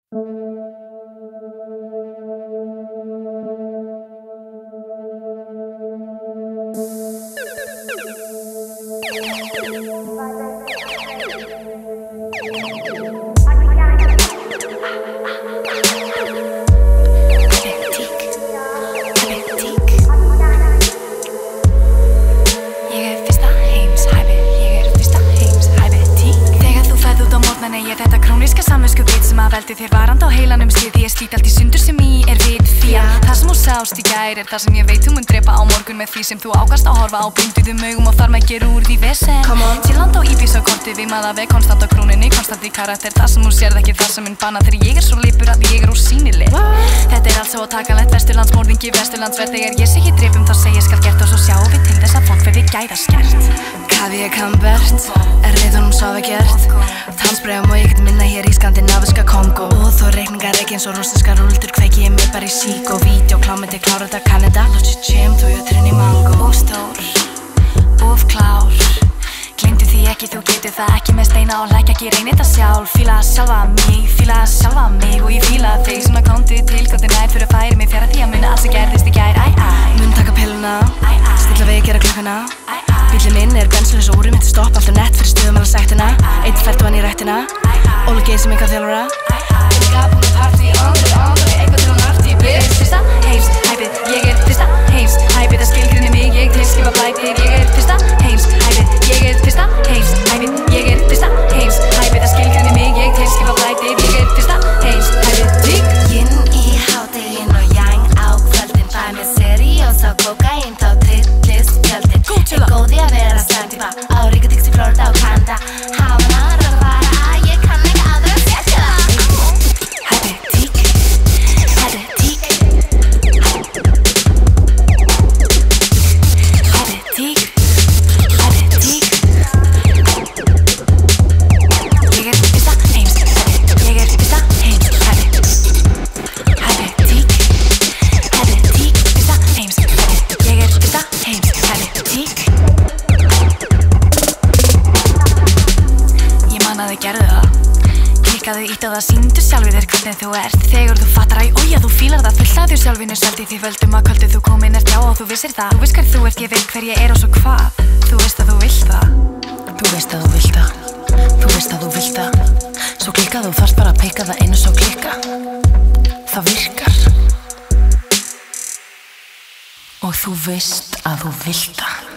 Þetta króníska samviskubit sem að veldi þér varandi á heilanum slið ég slít allt í sundur sem í við því að það sem þú sást í gær það sem ég veit þú mun drepa á morgun með því sem þú ákast að horfa á blinduðum augum og þar með gera úr því vesen til land á íbís á korti við maður veg konstant á krúninni, konstant í karakter það sem þú sérð ekki það sem mun banna þegar ég svo lipur að ég ósýnileg Þetta allt svo takanlegt vesturlandsmorðingi vesturlandsverð þegar ég sé ekki drepum þá segi ég skal gert og svo sjáum við til þess að fólk verði gæðaskert Kavi Kambert, riðunum sofa gert Tannsbregum og ég get minna hér í skandinaviska Kongo Og þó reikningar ekki eins og rústinska rúldur kveiki ég mig bara í sík og vídeo klámyndi klára þetta Kanada Lótsi tjem, þú jöturinn í mango Og stór, of klár Gleymdu því ekki, þú getur það ekki með steina og legg ekki reyni þetta sjálf Fíla sjálfa mig og ég fíla þig Svona komdu til gottir nær fyrir að færi mig þegar því að muna allt sem gerðist í gær Mun taka pilluna, stilla við gera klukkuna Bíllinn minn benslaus og úrið mitt stopp alltaf nett fyrir stuðum alveg sektina Eitt fært vann í rættina Óli geið sem enga þjálfara Búin að partí, andri, eitthvað til hún arti Ég fyrsta heims, hæpið, ég fyrsta heims Hæpið að skilgrinni mig, ég tilskipa blætir Ég fyrsta heims, hæpið, ég fyrsta heims Hæpið, ég fyrsta heims Hæpið að skilgrinni mig, ég tilskipa blætir Ég fyrsta heims, hæpið, tík Yin í hádegin og yang á kvöldin Fæ mér seriós á kokain þá trillist fjöldin Góði að vera sandífa á Ríkadix í Florida og Kanada Havana, Rafara, ég kann ekki aðra að setja það Hæpið, tík Hæpið, tík Hæpið, tík Hæpið, tík Ég fyrsta heims Ég fyrsta heims Hæpið Hæpið, tík Hæpið, tík Fyrsta heims Ég fyrsta heims Hæpið, tík Ég man að þið gerðu það Klikkaðu ít á það, sýndu sjálfið þér hvernig þú ert Þegar þú fattar að þú fílar það Fullaðu sjálfinu seldi því völdum að kvöldu þú komin ert já og þú vissir það Þú veist hver þú ert, ég veit hver ég er og svo hvað Þú veist að þú vilt það Þú veist að þú vilt það Þú veist að þú vilt það Svo klikkaðu, þú þarft bara að peika það einu svo klikka Það virkar Og þú veist að þú vilt það